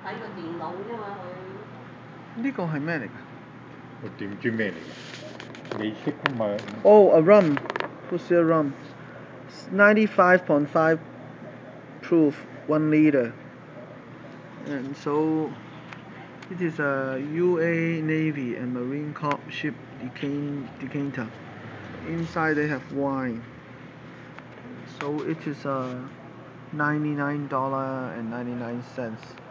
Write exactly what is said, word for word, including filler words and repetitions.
呢個係咩嚟㗎？ 我點知咩嚟㗎？你識㗎嘛？ Oh, a rum. Pussy rum. ninety-five point five proof, one liter. And so it is a U A Navy and Marine Corps ship decanter. Inside they have wine. So it is uh, ninety-nine dollars and ninety-nine cents.